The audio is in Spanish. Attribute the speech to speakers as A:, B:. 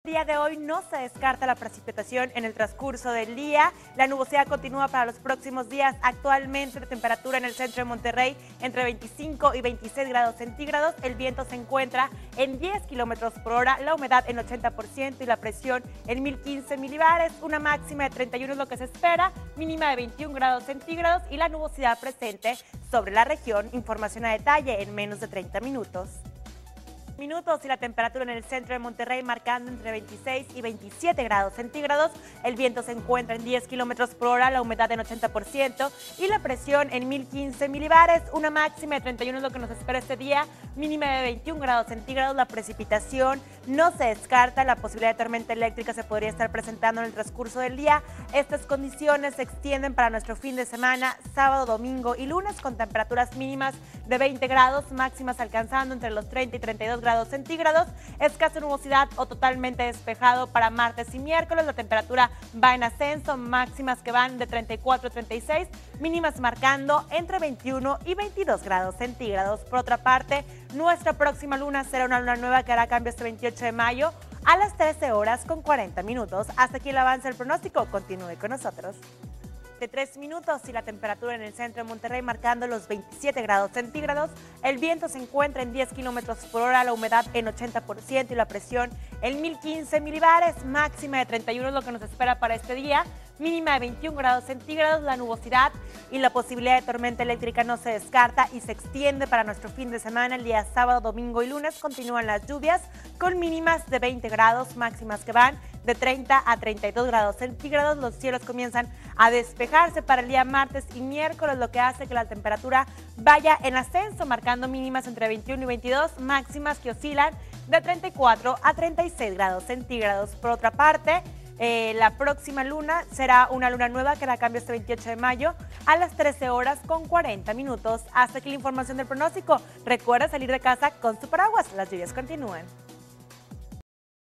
A: El día de hoy no se descarta la precipitación en el transcurso del día. La nubosidad continúa para los próximos días. Actualmente la temperatura en el centro de Monterrey entre 25 y 26 grados centígrados. El viento se encuentra en 10 kilómetros por hora, la humedad en 80% y la presión en 1015 milibares. Una máxima de 31 es lo que se espera, mínima de 21 grados centígrados y la nubosidad presente sobre la región. Información a detalle en menos de 30 minutos y la temperatura en el centro de Monterrey marcando entre 26 y 27 grados centígrados. El viento se encuentra en 10 kilómetros por hora, la humedad en 80% y la presión en 1015 milibares. Una máxima de 31 es lo que nos espera este día, mínima de 21 grados centígrados. La precipitación no se descarta, la posibilidad de tormenta eléctrica se podría estar presentando en el transcurso del día. Estas condiciones se extienden para nuestro fin de semana, sábado, domingo y lunes, con temperaturas mínimas de 20 grados, máximas alcanzando entre los 30 y 32 grados centígrados, escasa nubosidad o totalmente despejado para martes y miércoles. La temperatura va en ascenso, máximas que van de 34 a 36, mínimas marcando entre 21 y 22 grados centígrados. Por otra parte, nuestra próxima luna será una luna nueva que hará cambio este 28 de mayo a las 13 horas con 40 minutos. Hasta aquí el avance del pronóstico. Continúe con nosotros. De 3 minutos y la temperatura en el centro de Monterrey marcando los 27 grados centígrados. El viento se encuentra en 10 kilómetros por hora, la humedad en 80% y la presión en 1015 milibares. Máxima de 31 es lo que nos espera para este día, mínima de 21 grados centígrados. La nubosidad y la posibilidad de tormenta eléctrica no se descarta y se extiende para nuestro fin de semana. El día sábado, domingo y lunes continúan las lluvias con mínimas de 20 grados, máximas que van de 30 a 32 grados centígrados. Los cielos comienzan a despejarse para el día martes y miércoles, lo que hace que la temperatura vaya en ascenso, marcando mínimas entre 21 y 22, máximas que oscilan de 34 a 36 grados centígrados. Por otra parte, la próxima luna será una luna nueva que hará cambio este 28 de mayo a las 13 horas con 40 minutos. Hasta aquí la información del pronóstico. Recuerda salir de casa con su paraguas. Las lluvias continúan.